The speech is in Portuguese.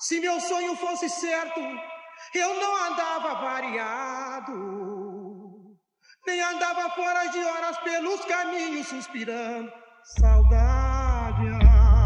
Se meu sonho fosse certo, eu não andava variado, nem andava fora de horas pelos caminhos suspirando saudade.